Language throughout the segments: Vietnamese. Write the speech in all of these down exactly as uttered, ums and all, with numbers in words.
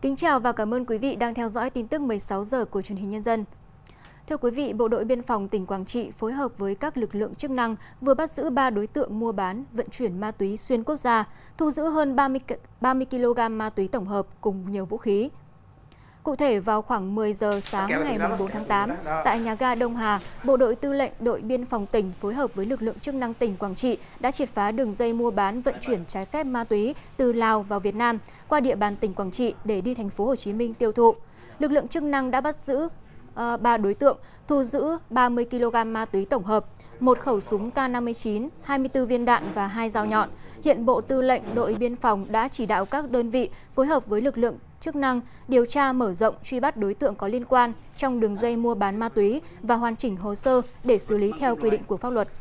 Kính chào và cảm ơn quý vị đang theo dõi tin tức mười sáu giờ của Truyền hình Nhân dân. Thưa quý vị, Bộ đội Biên phòng tỉnh Quảng Trị phối hợp với các lực lượng chức năng vừa bắt giữ ba đối tượng mua bán, vận chuyển ma túy xuyên quốc gia, thu giữ hơn ba mươi ki lô gam ma túy tổng hợp cùng nhiều vũ khí. Cụ thể, vào khoảng mười giờ sáng ngày bốn tháng tám, tại nhà ga Đông Hà, Bộ đội Tư lệnh Đội Biên phòng tỉnh phối hợp với lực lượng chức năng tỉnh Quảng Trị đã triệt phá đường dây mua bán vận chuyển trái phép ma túy từ Lào vào Việt Nam qua địa bàn tỉnh Quảng Trị để đi thành phố Hồ Chí Minh tiêu thụ. Lực lượng chức năng đã bắt giữ ba uh, đối tượng, thu giữ ba mươi ki lô gam ma túy tổng hợp, một khẩu súng K năm mươi chín, hai mươi tư viên đạn và hai dao nhọn. Hiện Bộ Tư lệnh Đội Biên phòng đã chỉ đạo các đơn vị phối hợp với lực lượng chức năng điều tra mở rộng truy bắt đối tượng có liên quan trong đường dây mua bán ma túy và hoàn chỉnh hồ sơ để xử lý theo quy định của pháp luật.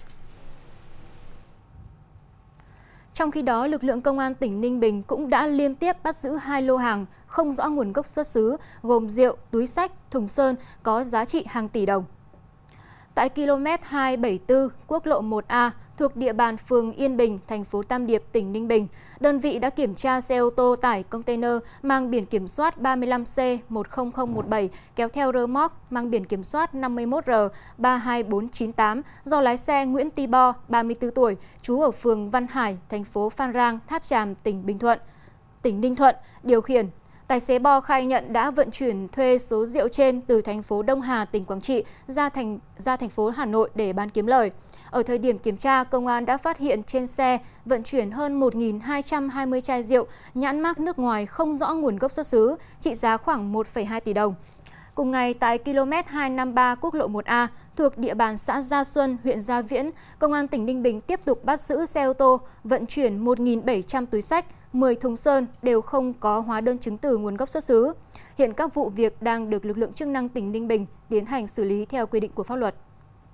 Trong khi đó, lực lượng công an tỉnh Ninh Bình cũng đã liên tiếp bắt giữ hai lô hàng không rõ nguồn gốc xuất xứ gồm rượu, túi xách, thùng sơn có giá trị hàng tỷ đồng. Tại km hai trăm bảy mươi tư quốc lộ một A thuộc địa bàn phường Yên Bình, thành phố Tam Điệp, tỉnh Ninh Bình, đơn vị đã kiểm tra xe ô tô tải container mang biển kiểm soát ba mươi lăm C một không không một bảy kéo theo rơ moóc mang biển kiểm soát năm mươi mốt R ba hai bốn chín tám do lái xe Nguyễn Ti Bo, ba mươi tư tuổi, trú ở phường Văn Hải, thành phố Phan Rang, Tháp Chàm, tỉnh Bình Thuận, tỉnh Ninh Thuận điều khiển. Tài xế Bo khai nhận đã vận chuyển thuê số rượu trên từ thành phố Đông Hà, tỉnh Quảng Trị ra thành ra thành phố Hà Nội để bán kiếm lời. Ở thời điểm kiểm tra, công an đã phát hiện trên xe vận chuyển hơn một nghìn hai trăm hai mươi chai rượu nhãn mác nước ngoài không rõ nguồn gốc xuất xứ, trị giá khoảng một phẩy hai tỷ đồng. Cùng ngày, tại km hai trăm năm mươi ba quốc lộ một A thuộc địa bàn xã Gia Xuân, huyện Gia Viễn, Công an tỉnh Ninh Bình tiếp tục bắt giữ xe ô tô vận chuyển một nghìn bảy trăm túi xách, mười thùng sơn đều không có hóa đơn chứng từ nguồn gốc xuất xứ. Hiện các vụ việc đang được lực lượng chức năng tỉnh Ninh Bình tiến hành xử lý theo quy định của pháp luật.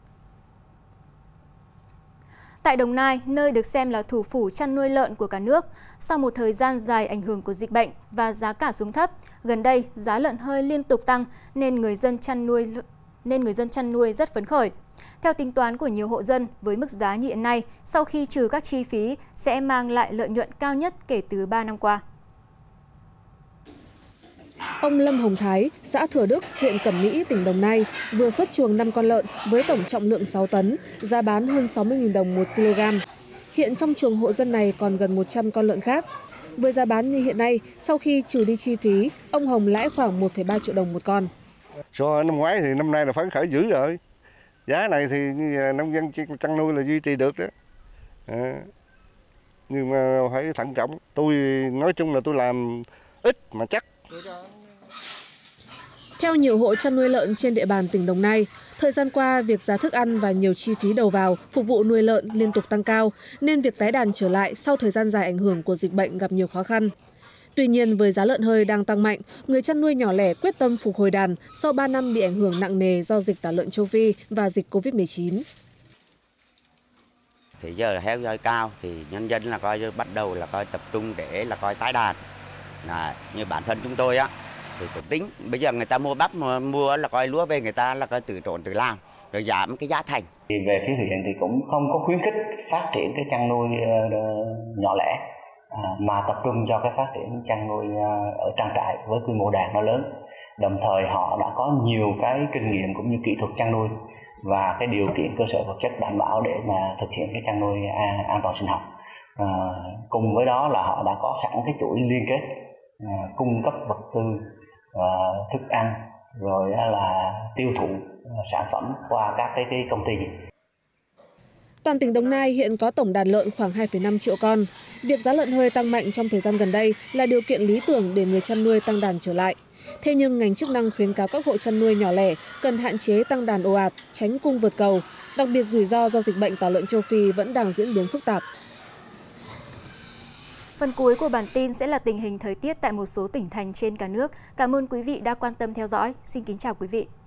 Tại Đồng Nai, nơi được xem là thủ phủ chăn nuôi lợn của cả nước, sau một thời gian dài ảnh hưởng của dịch bệnh và giá cả xuống thấp, gần đây giá lợn hơi liên tục tăng nên người dân chăn nuôi nên người dân chăn nuôi rất phấn khởi. Theo tính toán của nhiều hộ dân, với mức giá như hiện nay, sau khi trừ các chi phí sẽ mang lại lợi nhuận cao nhất kể từ ba năm qua. Ông Lâm Hồng Thái, xã Thừa Đức, huyện Cẩm Mỹ, tỉnh Đồng Nai vừa xuất chuồng năm con lợn với tổng trọng lượng sáu tấn, giá bán hơn sáu mươi nghìn đồng một kg. Hiện trong chuồng hộ dân này còn gần một trăm con lợn khác. Với giá bán như hiện nay, sau khi trừ đi chi phí, ông Hồng lãi khoảng một phẩy ba triệu đồng một con. So năm ngoái thì năm nay là phấn khởi dữ rồi. Giá này thì nông dân chăn nuôi là duy trì được đó. À, nhưng mà phải thận trọng. Tôi nói chung là tôi làm ít mà chắc. Theo nhiều hộ chăn nuôi lợn trên địa bàn tỉnh Đồng Nai, thời gian qua việc giá thức ăn và nhiều chi phí đầu vào phục vụ nuôi lợn liên tục tăng cao, nên việc tái đàn trở lại sau thời gian dài ảnh hưởng của dịch bệnh gặp nhiều khó khăn. Tuy nhiên, với giá lợn hơi đang tăng mạnh, người chăn nuôi nhỏ lẻ quyết tâm phục hồi đàn sau ba năm bị ảnh hưởng nặng nề do dịch tả lợn châu Phi và dịch Covid mười chín. Thì giờ heo hơi cao thì nhân dân là coi bắt đầu là coi tập trung để là coi tái đàn. À, như bản thân chúng tôi á thì cũng tính bây giờ người ta mua bắp mà mua là coi lúa về người ta là coi tự trộn tự làm rồi giảm cái giá thành. Thì về phía huyện thì cũng không có khuyến khích phát triển cái chăn nuôi nhỏ lẻ à, mà tập trung cho cái phát triển chăn nuôi ở trang trại với quy mô đàn nó lớn. Đồng thời họ đã có nhiều cái kinh nghiệm cũng như kỹ thuật chăn nuôi và cái điều kiện cơ sở vật chất đảm bảo để mà thực hiện cái chăn nuôi an toàn sinh học. À, cùng với đó là họ đã có sẵn cái chuỗi liên kết à, cung cấp vật tư, à, thức ăn rồi là tiêu thụ à, sản phẩm qua các cái, cái công ty. Toàn tỉnh Đồng Nai hiện có tổng đàn lợn khoảng hai phẩy năm triệu con. Việc giá lợn hơi tăng mạnh trong thời gian gần đây là điều kiện lý tưởng để người chăn nuôi tăng đàn trở lại. Thế nhưng ngành chức năng khuyến cáo các hộ chăn nuôi nhỏ lẻ cần hạn chế tăng đàn ồ ạt, tránh cung vượt cầu, đặc biệt rủi ro do dịch bệnh tả lợn châu Phi vẫn đang diễn biến phức tạp. Phần cuối của bản tin sẽ là tình hình thời tiết tại một số tỉnh thành trên cả nước. Cảm ơn quý vị đã quan tâm theo dõi. Xin kính chào quý vị.